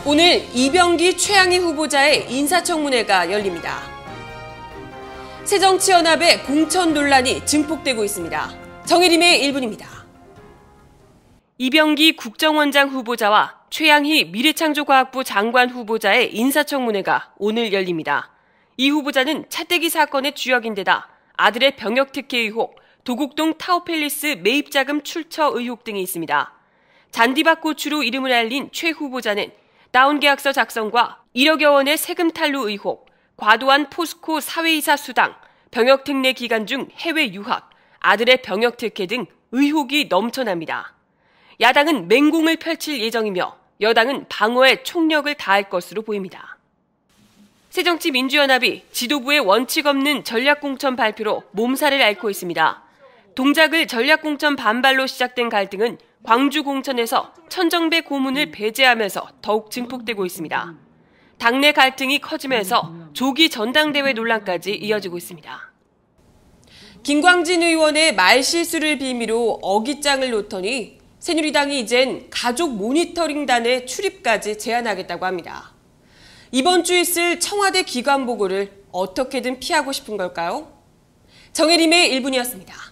오늘 이병기 최양희 후보자의 인사청문회가 열립니다. 새정치연합의 공천 논란이 증폭되고 있습니다. 정혜림의 1분입니다. 이병기 국정원장 후보자와 최양희 미래창조과학부 장관 후보자의 인사청문회가 오늘 열립니다. 이 후보자는 차떼기 사건의 주역인데다 아들의 병역특혜 의혹, 도곡동 타워팰리스 매입자금 출처 의혹 등이 있습니다. 잔디밭 고추로 이름을 알린 최 후보자는 다운계약서 작성과 1억여 원의 세금 탈루 의혹, 과도한 포스코 사회이사 수당, 병역특례 기간 중 해외 유학, 아들의 병역특혜 등 의혹이 넘쳐납니다. 야당은 맹공을 펼칠 예정이며 여당은 방어에 총력을 다할 것으로 보입니다. 새정치민주연합이 지도부의 원칙 없는 전략공천 발표로 몸살을 앓고 있습니다. 동작을 전략공천 반발로 시작된 갈등은 광주 공천에서 천정배 고문을 배제하면서 더욱 증폭되고 있습니다. 당내 갈등이 커지면서 조기 전당대회 논란까지 이어지고 있습니다. 김광진 의원의 말실수를 빌미로 어깃장을 놓더니 새누리당이 이젠 가족 모니터링단의 출입까지 제한하겠다고 합니다. 이번 주 있을 청와대 기관 보고를 어떻게든 피하고 싶은 걸까요? 정혜림의 1분이었습니다.